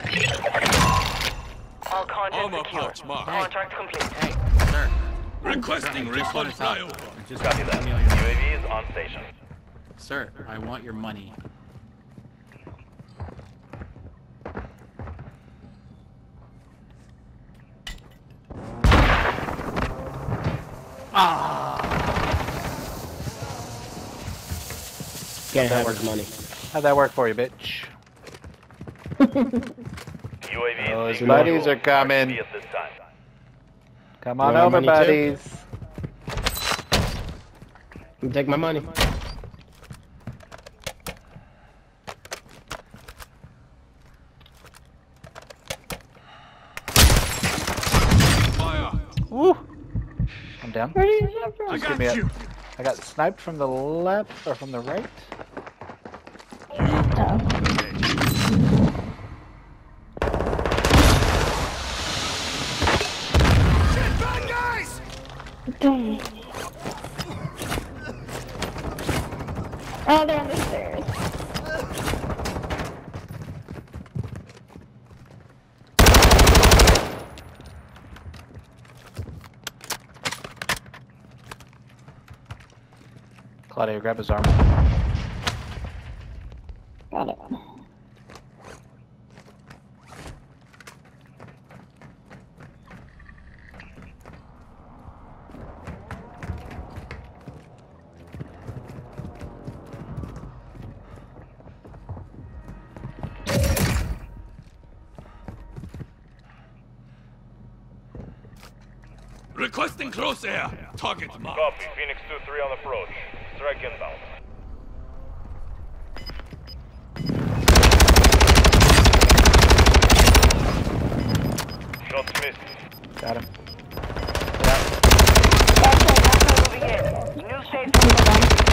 All contact Armor secure. pouch marked. Contract complete. Hey, sir. Requesting refund flyover. Just Copy that. give me all your money. UAV is on station. Sir, I want your money. Can't have his money. How'd that work for you, bitch? UAV Those is being buddies controlled. are coming. RTB at this time. Come You on want over, money too? buddies. You take my money. Fire. Woo! I'm down. Where did you come from? I Give me got a- you. I got sniped from the left or from the right. Oh. Bad guys. Dang. Oh, they're on the stairs. Claudia, grab his armor. Got it. Requesting close air. Target marked. Copy. Phoenix 2-3 on approach. Strike inbound. Shots missed. Got him. Moving in. New safe zone.